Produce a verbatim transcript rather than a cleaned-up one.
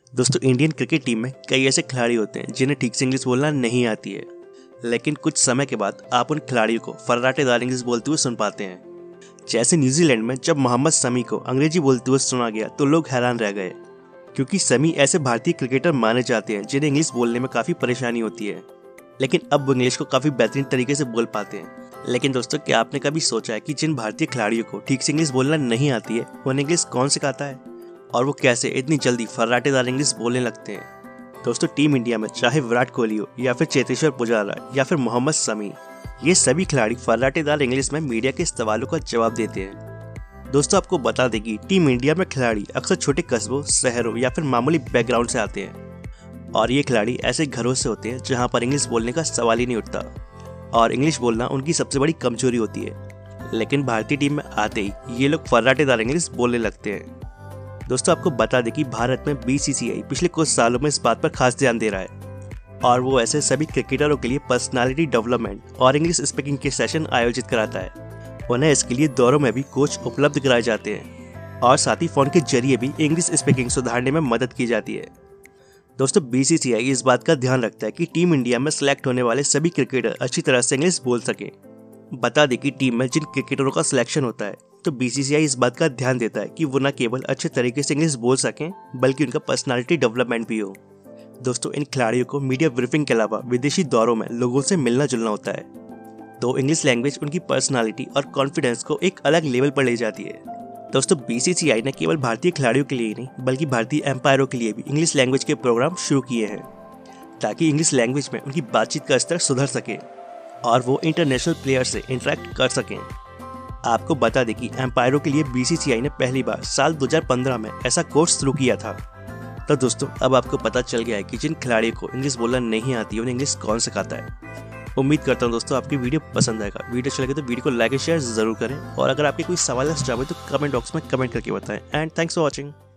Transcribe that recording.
दोस्तों, Indian cricket team में कई ऐसे खिलाड़ी होते हैं जिन्हें ठीक से इंग्लिश बोलना नहीं आती है, लेकिन कुछ समय के बाद आप उन खिलाड़ियों को फर्राटेदार इंग्लिश बोलते हुए सुन पाते हैं। जैसे न्यूजीलैंड में जब मोहम्मद शमी को अंग्रेजी बोलते हुए सुना गया तो लोग हैरान रह गए, क्योंकि शमी ऐसे भारतीय क्रिकेटर माने जाते हैं जिन्हें इंग्लिश बोलने में काफ़ी परेशानी होती है, लेकिन अब वो इंग्लिश को काफ़ी बेहतरीन तरीके से बोल पाते हैं। लेकिन दोस्तों, क्या आपने कभी सोचा है कि जिन भारतीय खिलाड़ियों को ठीक से इंग्लिश बोलना नहीं आती है, उन्हें इंग्लिश कौन सिखाता है और वो कैसे इतनी जल्दी फर्राटेदार इंग्लिश बोलने लगते हैं? दोस्तों, टीम इंडिया में चाहे विराट कोहली हो या फिर चेतेश्वर पुजारा या फिर मोहम्मद शमी, ये सभी खिलाड़ी फर्राटेदार इंग्लिश में मीडिया के सवालों का जवाब देते हैं। दोस्तों, आपको बता दें कि टीम इंडिया में खिलाड़ी अक्सर छोटे कस्बों, शहरों या फिर मामूली बैकग्राउंड से आते हैं, और ये खिलाड़ी ऐसे घरों से होते हैं जहां पर इंग्लिश बोलने का सवाल ही नहीं उठता और इंग्लिश बोलना उनकी सबसे बड़ी कमजोरी होती है। लेकिन भारतीय टीम में आते ही ये लोग फर्राटेदार इंग्लिश बोलने लगते हैं। दोस्तों, आपको बता दें कि भारत में बी सी सी आई पिछले कुछ सालों में इस बात पर खास ध्यान दे रहा है और वो ऐसे सभी क्रिकेटरों के लिए पर्सनालिटी डेवलपमेंट और इंग्लिश स्पीकिंग के सेशन आयोजित कराता है। उन्हें इसके लिए दौरों में भी कोच उपलब्ध कराए जाते हैं और साथ ही फोन के जरिए भी इंग्लिश स्पीकिंग सुधारने में मदद की जाती है। दोस्तों, बी सी सी आई इस बात का ध्यान रखता है कि टीम इंडिया में सिलेक्ट होने वाले सभी क्रिकेटर अच्छी तरह से इंग्लिश बोल सकें। बता दें कि टीम में जिन क्रिकेटरों का सिलेक्शन होता है तो बी सी सी आई इस बात का ध्यान देता है कि वो न केवल अच्छे तरीके से इंग्लिश बोल सकें बल्कि उनका पर्सनालिटी डेवलपमेंट भी हो। दोस्तों, इन खिलाड़ियों को मीडिया ब्रीफिंग के अलावा विदेशी दौरों में लोगों से मिलना जुलना होता है, तो इंग्लिश लैंग्वेज उनकी पर्सनालिटी और कॉन्फिडेंस को एक अलग लेवल पर ले जाती है। दोस्तों, बी सी सी आई ने केवल भारतीय खिलाड़ियों के लिए नहीं बल्कि भारतीय एम्पायरों के लिए भी इंग्लिश लैंग्वेज के प्रोग्राम शुरू किए हैं, ताकि इंग्लिश लैंग्वेज में उनकी बातचीत का स्तर सुधर सके और वो इंटरनेशनल प्लेयर से इंटरेक्ट कर सकें। आपको बता दें कि एम्पायरों के लिए बी सी सी आई ने पहली बार साल दो हज़ार पंद्रह में ऐसा कोर्स शुरू किया था। तो दोस्तों, अब आपको पता चल गया है कि जिन खिलाड़ियों को इंग्लिश बोलना नहीं आती उन्हें इंग्लिश कौन सिखाता है। उम्मीद करता हूँ दोस्तों आपकी वीडियो पसंद आएगा। वीडियो अच्छा लगे तो वीडियो को लाइक और शेयर जरूर करें, और अगर आपके कोई सवाल है तो कमेंट बॉक्स में कमेंट करके बताएं। And thanks for watching.